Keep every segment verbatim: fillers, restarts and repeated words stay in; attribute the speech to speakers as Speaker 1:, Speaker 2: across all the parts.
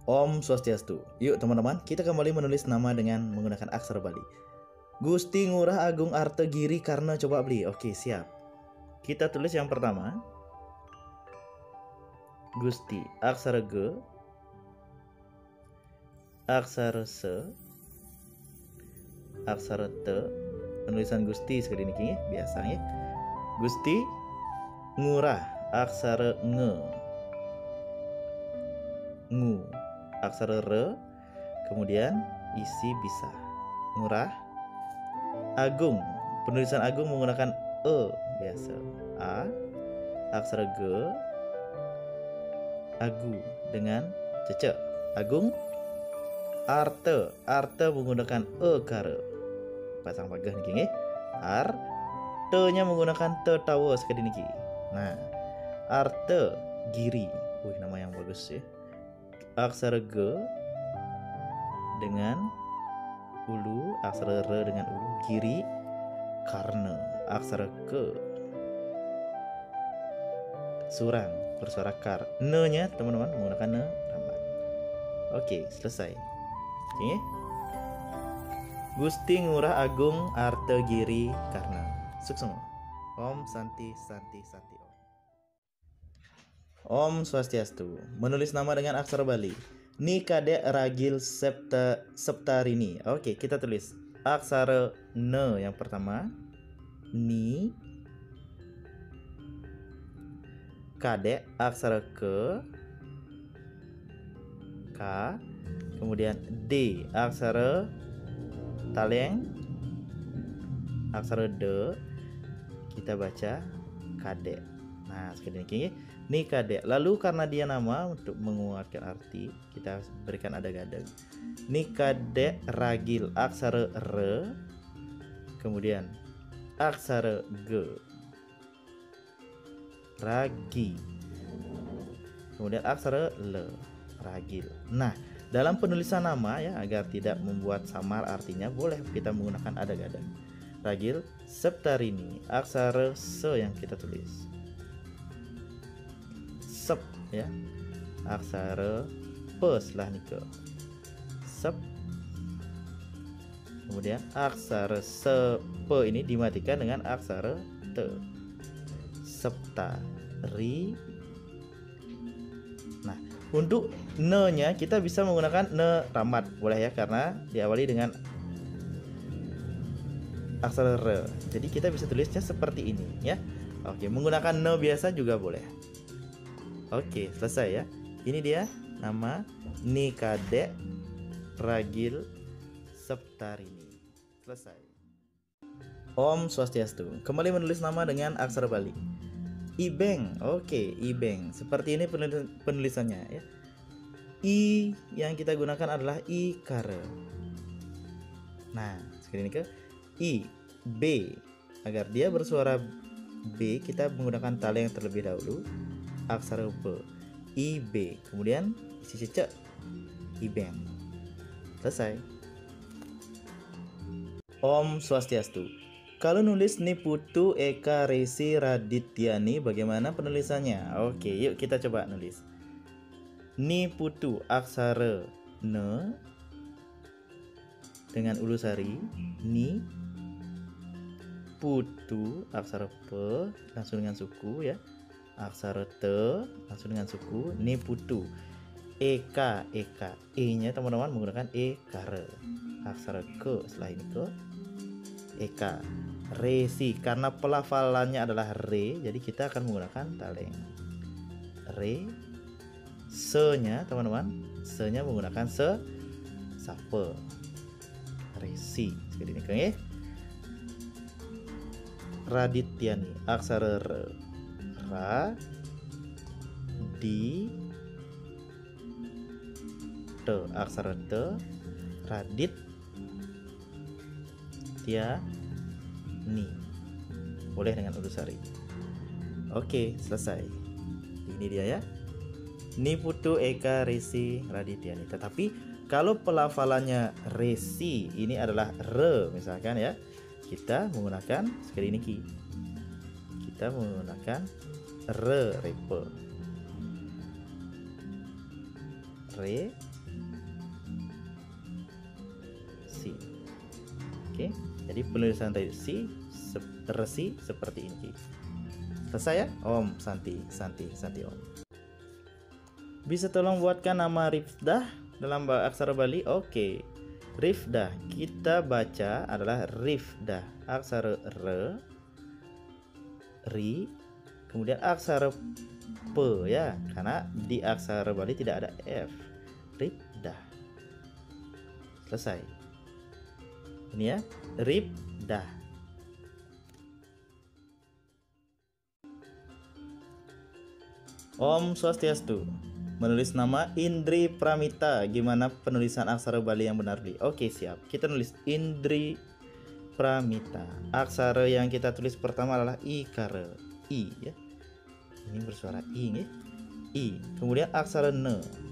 Speaker 1: Om Swastiastu. Yuk teman-teman, kita kembali menulis nama dengan menggunakan aksara Bali. Gusti Ngurah Agung Artegiri Karna coba beli. Oke, siap. Kita tulis yang pertama. Gusti, aksara G, aksara S, aksara T. Penulisan Gusti sekali ini biasa ya. Gusti Ngurah, aksara Nge, Ngu, aksara R, kemudian isi bisa. Ngurah Agung, penulisan Agung menggunakan E biasa. A, aksara G, Agu dengan cecek. Agung. Arte, arte menggunakan E kare. Pasang pagah niki nggih. Ar, te-nya menggunakan te tawa sekali niki. Nah, arte giri. Wih, nama yang bagus ya. Aksara G dengan ulu, aksara R dengan ulu, giri, karna, aksara K, surang, bersuara kar, ne-nya teman-teman menggunakan ne rambat. Oke, selesai. Oke. Gusti Ngurah Agung Artegiri Karna. Sukses. Om Santi Santi Santi Om. Om Swastiastu. Menulis nama dengan aksara Bali. Ni Kadek Ragil Septa Septarini. Oke, kita tulis aksara ne yang pertama. Ni Kadek, aksara ke, K, kemudian D, aksara taleng, aksara D, kita baca kadek. Nah, sekali ini ini kadek. Lalu karena dia nama, untuk menguatkan arti, kita berikan ada gadang. Ni kadek ragil, aksara R, kemudian aksara G, ragi, kemudian aksara L, ragil. Nah, dalam penulisan nama ya, agar tidak membuat samar artinya, boleh kita menggunakan ada gadang. Ragil Septarini, aksara S yang kita tulis. Sep ya, aksara P setelah nika. Sep. Kemudian aksara Sep ini dimatikan dengan aksara T. Septari. Nah, untuk ne-nya kita bisa menggunakan ne ramat, boleh ya, karena diawali dengan aksara R. Jadi kita bisa tulisnya seperti ini ya. Oke, menggunakan ne biasa juga boleh. Oke, selesai ya. Ini dia nama Ni Kadek Ragil Septarini. Selesai. Om Swastiastu. Kembali menulis nama dengan aksara Bali. Ibeng, oke, Ibeng. Seperti ini penulisannya ya. I yang kita gunakan adalah I kare. Nah, sekali ini ke I, B. Agar dia bersuara B, kita menggunakan taleng terlebih dahulu. Aksara B, I, B. Kemudian isi cecek, Ibeng. Selesai. Om Swastiastu. Kalau nulis Niputu Eka Resi Radityani, bagaimana penulisannya? Oke, yuk kita coba nulis. Niputu, aksara ne dengan ulusari. Ni putu, aksara P langsung dengan suku ya. Aksara T langsung dengan suku. Niputu. Eka, eka. E-nya teman-teman menggunakan E kare. Aksara ke setelah ini ke. Eka. Resi, karena pelafalannya adalah re, jadi kita akan menggunakan taleng. Re. Se-nya teman-teman, se-nya menggunakan se sape. Resi. Sekali ini ya. Radityani, aksara R. Ra. Di. T, aksara T. Radit. Tia. Ni. Boleh dengan ulusari. Oke, selesai. Ini dia ya. Niputu Eka Resi Radityani. Tetapi kalau pelafalannya resi ini adalah re misalkan ya, kita menggunakan sekali ini ki. Kita menggunakan re, repe. Re, Oke, jadi penulisan resi, resi seperti ini. Selesai ya? Om Santi, Santi, Santi Om. Bisa tolong buatkan nama Rifdah dalam aksara Bali? Oke. Rifdah kita baca adalah Rifdah, aksara R, Ri, kemudian aksara P ya, karena di aksara Bali tidak ada F. Rifdah. Selesai. Ini ya, Rifdah. Om Swastiastu. Menulis nama Indri Pramita. Gimana penulisan aksara Bali yang benar, Di? Oke, siap. Kita nulis Indri Pramita. Aksara yang kita tulis pertama adalah ikare, I ya. Ini bersuara I ya. I. Kemudian aksara N.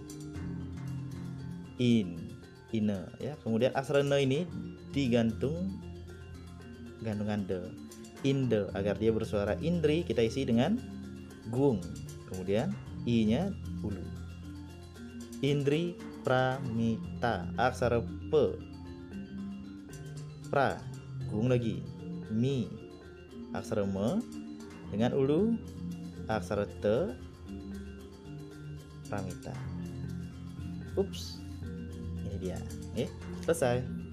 Speaker 1: In, ine ya. Kemudian aksara N ini digantung gantungan de, inde, agar dia bersuara Indri kita isi dengan gung, kemudian i nya ulu. Indri Pramita. Aksara P, pra, gung lagi, mi, aksara M dengan ulu, aksara T, Pramita. Ups, ini dia, eh selesai.